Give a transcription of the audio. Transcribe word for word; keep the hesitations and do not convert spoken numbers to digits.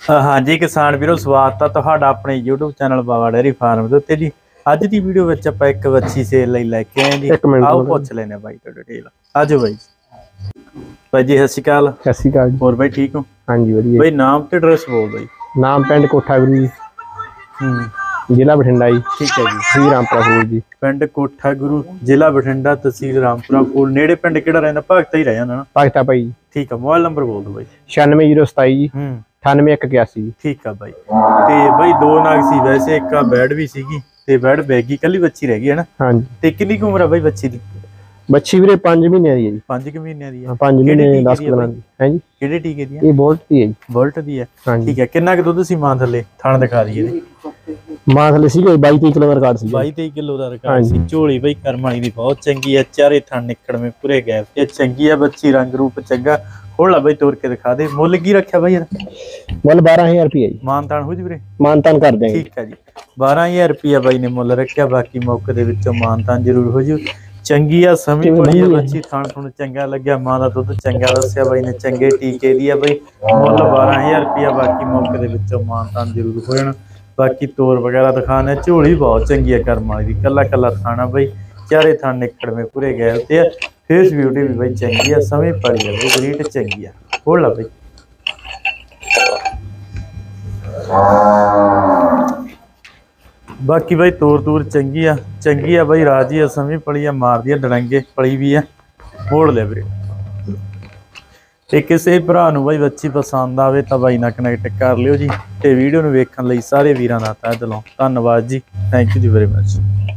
हाँ जी किसान वीरो स्वागत है तुहाडा अपने YouTube channel Baba dairy farm ਦੇ ਉੱਤੇ जी। ਅੱਜ ਦੀ ਵੀਡੀਓ ਵਿੱਚ ਆਪਾਂ ਇੱਕ ਵੱਛੀ ਸੇਲ ਲਈ ਲੈ ਕੇ ਆਏ ਜੀ। ਆਓ ਪੁੱਛ ਲੈਨੇ ਬਾਈ ਤੋਂ ਡਿਟੇਲ। ਆਜੋ ਬਾਈ। ਬਾਈ ਜੀ ਸਤਿ ਸ਼੍ਰੀ ਅਕਾਲ। ਸਤਿ ਸ਼੍ਰੀ ਅਕਾਲ। ਹੋਰ ਬਾਈ ਠੀਕ ਹੋ? ਹਾਂਜੀ ਵਧੀਆ ਬਾਈ। ਨਾਮ ਤੇ ਐਡਰੈਸ ਬੋਲ ਬਾਈ। ਨਾਮ ਪਿੰਡ ਕੋਠਾ ਗੁਰੂ ਜੀ, ਹੂੰ ਜ਼ਿਲ੍ਹਾ ਬਠਿੰਡਾ ਜੀ। ਠੀਕ ਹੈ ਜੀ। ਤਹਿਸੀਲ ਰਾਮਪੁਰਾ ਫੂਲ ਜੀ। ਪਿੰਡ ਕੋਠਾ ਗੁਰੂ, ਜ਼ਿਲ੍ਹਾ ਬਠਿੰਡਾ, ਤਹਿਸੀਲ ਰਾਮਪੁਰਾ ਫੂਲ। ਨੇੜੇ ਪਿੰਡ ਕਿਹੜਾ ਰਹਿੰਦਾ? ਭਗਤਾ ਹੀ ਰਹਿ ਜਾਂਦਾ ਨਾ? ਭਗਤਾ ਭਾਈ। ਠੀਕ ਹੈ। ਮੋਬਾਈਲ ਨੰਬਰ ਬੋਲ ਦਿਓ ਬਾਈ। ਛਿਆਨਵੇਂ ਜ਼ੀਰੋ ਸਤਾਈ ਜੀ, ਹੂੰ ਅਠਾਨਵੇਂ ਇੱਕ ਇਕਿਆਸੀ ਜੀ। ਠੀਕ ਆ ਬਾਈ। ਤੇ ਬਾਈ ਦੋ ਨਾਗ ਸੀ ਵੈਸੇ, ਇੱਕ ਆ ਬੈਡ ਵੀ ਸੀਗੀ ਤੇ ਬੈਡ ਬੈਗੀ, ਕੱਲੀ ਬੱਚੀ ਰਹਿ ਗਈ ਹੈ ਨਾ? ਹਾਂਜੀ। ਤੇ ਕਿੰਨੀ ਕੁ ਉਮਰ ਆ ਬਾਈ ਬੱਚੀ ਦੀ? ਬੱਚੀ ਵੀਰੇ ਪੰਜ ਮਹੀਨਿਆਂ ਦੀ ਹੈ ਜੀ। ਪੰਜ ਕੁ ਮਹੀਨਿਆਂ ਦੀ ਆ? ਪੰਜ ਮਹੀਨੇ ਦਸ ਦਿਨਾਂ ਦੀ ਹੈ ਜੀ। ਕਿਹੜੇ ਟੀਕੇ ਦੀ ਆ? ਇਹ ਬੋਲਟ ਦੀ ਹੈ ਜੀ। ਬੋਲਟ ਦੀ ਆ? ਠੀਕ ਹੈ। ਕਿੰਨਾ ਕੁ ਦੁੱਧ ਸੀ ਮਾਂ ਥੱਲੇ? ਥਣ ਦਿਖਾ ਦਈਏ। ਮਾਂ ਥੱਲੇ ਸੀਗਾ ਬਾਈ ਤੇਈ ਕਿਲੋ ਦਾ ਰਿਕਾਰਡ ਸੀ। ਬਾਈ ਤੇਈ ਕਿਲੋ ਦਾ ਰਿਕਾਰਡ ਸੀ। ਝੋਲੀ ਬਾਈ ਕਰਮ ਵਾਲੀ ਦੀ ਬਹੁਤ ਚੰਗੀ ਆ, ਚਾਰੇ ਥਣ ਨਿਕੜਵੇਂ ਪੂਰੇ ਗੈਪ ਤੇ ਚੰਗੀ ਆ ਬੱਚੀ, ਰੰਗ ਰੂਪ ਚੰਗਾ। ਹੁਣ ਲਾ ਬਾਈ ਤੋੜ ਕੇ ਦਿਖਾ ਦੇ। ਮੁੱਲ ਕੀ ਰੱਖਿਆ ਬਾਈ ਯਾਰ? ਮੁੱਲ ਬਾਰਾਂ ਹਜ਼ਾਰ ਰੁਪਏ ਜੀ। ਮਾਨਤਾਨ ਹੋ ਜੀ ਵੀਰੇ? ਮਾਨਤਾਨ ਕਰ ਦਿਆਂਗੇ। ਠੀਕ ਹੈ ਜੀ। ਬਾਰਾਂ ਹਜ਼ਾਰ ਰੁਪਇਆ ਬਾਈ ਨੇ ਮੁੱਲ ਰੱਖਿਆ, ਬਾਕੀ ਮੌਕੇ ਦੇ ਵਿੱਚੋਂ ਮਾਨਤਾਨ ਜ਼ਰੂਰ ਹੋ ਜੂ। ਚੰਗੀ ਆ, ਸਮਝ ਬੜੀ ਆ ਬੱਚੀ, ਥਣ ਥੁਣ ਚੰਗਾ ਲੱਗਿਆ, ਮਾਂ ਦਾ ਦੁੱਧ ਚੰਗਾ ਦੱਸਿਆ ਬਾਈ ਨੇ, ਚੰਗੇ ਟੀਕੇ ਦੀ ਆ ਬਾਈ। ਮੁੱਲ ਬਾਰਾਂ ਹਜ਼ਾਰ ਰੁਪਇਆ, ਬਾਕੀ ਮੌਕੇ ਦੇ ਵਿੱਚੋਂ ਮਾਨਤਾਨ ਜ਼ਰੂਰ ਹੋ ਜਾਣਾ। ਬਾਕੀ ਤੋਰ ਵਗੈਰਾ ਦਿਖਾਣੇ। ਝੋਲੀ ਬਹੁਤ ਚੰਗੀ ਆ ਕਰਮ ਵਾਲੀ ਦੀ, ਕੱਲਾ ਕੱਲਾ ਥਾਣਾ ਬਾਈ, ਚਾਰੇ ਥਣ ਨਿਕੜਵੇਂ ਪੂਰੇ ਗਏ ਤੇ ਆ। ਫੇਸ ਬਿਊਟੀ ਵੀ ਬਾਈ ਚੰਗੀ ਆ, ਸਮਝ ਪੜੀ ਆ ਬਾਈ, ਬਰੀਡ ਚੰਗੀ ਆ। ਹੋਰ ਲਾ ਬਾਈ। ਬਾਕੀ ਬਾਈ ਤੋਰ ਤੂਰ ਚੰਗੀ ਆ, ਚੰਗੀ ਆ ਬਾਈ, ਰਾਜੀ ਆ, ਸਮਝ ਪਲੀ ਆ, ਮਾਰਦੀ ਆ ਡੜੰਗੇ, ਪਲੀ ਵੀ ਆ। ਮੋੜ ਲਿਆ ਵੀਰੇ। ਤੇ ਕਿਸੇ ਭਰਾ ਨੂੰ ਬਾਈ ਬੱਚੀ ਪਸੰਦ ਆਵੇ ਤਾਂ ਬਾਈ ਨਾਲ ਕਨੈਕਟ ਕਰ ਲਿਓ ਜੀ। ਤੇ ਵੀਡੀਓ ਨੂੰ ਵੇਖਣ ਲਈ ਸਾਰੇ ਵੀਰਾਂ ਦਾ ਤਹਿ ਦਿਲੋਂ ਧੰਨਵਾਦ ਜੀ। ਥੈਂਕ ਯੂ ਜੀ ਵੈਰੀ ਮਚ।